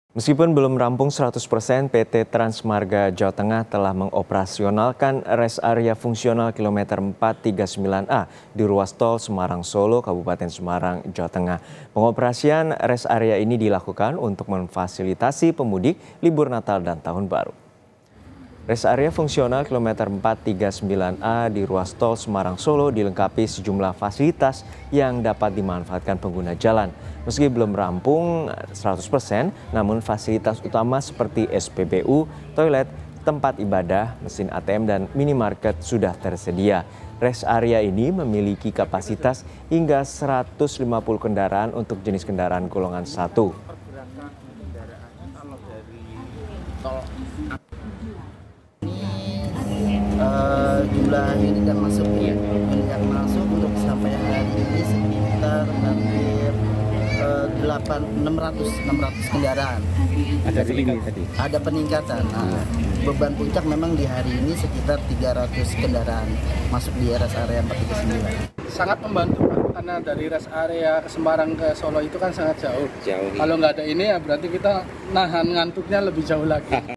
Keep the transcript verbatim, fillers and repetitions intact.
Meskipun belum rampung seratus persen, P T Transmarga Jawa Tengah telah mengoperasionalkan rest area fungsional kilometer empat tiga sembilan A di ruas tol Semarang-Solo, Kabupaten Semarang, Jawa Tengah. Pengoperasian rest area ini dilakukan untuk memfasilitasi pemudik libur Natal dan Tahun Baru. Rest area fungsional kilometer empat tiga sembilan A di ruas tol Semarang-Solo dilengkapi sejumlah fasilitas yang dapat dimanfaatkan pengguna jalan. Meski belum rampung seratus persen, namun fasilitas utama seperti S P B U, toilet, tempat ibadah, mesin A T M, dan minimarket sudah tersedia. Rest area ini memiliki kapasitas hingga seratus lima puluh kendaraan untuk jenis kendaraan golongan satu. Uh, jumlah unit yang masuk ya. Unit yang masuk untuk sampai hari ini sekitar hampir uh, delapan enam ratus kendaraan. Ada peningkatan tadi. Ada peningkatan. Nah, beban puncak memang di hari ini sekitar tiga ratus kendaraan masuk di rest area empat tiga sembilan. Sangat membantu karena dari rest area ke Semarang ke Solo itu kan sangat jauh. Jauh. Kalau nggak ada ini ya berarti kita nahan ngantuknya lebih jauh lagi.